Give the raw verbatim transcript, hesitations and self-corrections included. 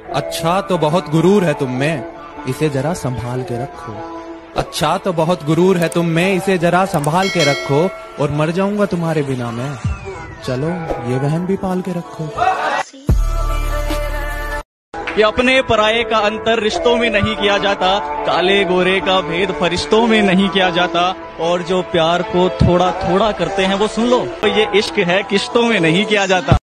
अच्छा तो बहुत गुरूर है तुम में, इसे जरा संभाल के रखो। अच्छा तो बहुत गुरूर है तुम में, इसे जरा संभाल के रखो। और मर जाऊंगा तुम्हारे बिना मैं, चलो ये बहन भी पाल के रखो। कि अपने पराये का अंतर रिश्तों में नहीं किया जाता, काले गोरे का भेद फरिश्तों में नहीं किया जाता, और जो प्यार को थोड़ा थोड़ा करते हैं वो सुन लो, तो ये इश्क है किश्तों में नहीं किया जाता।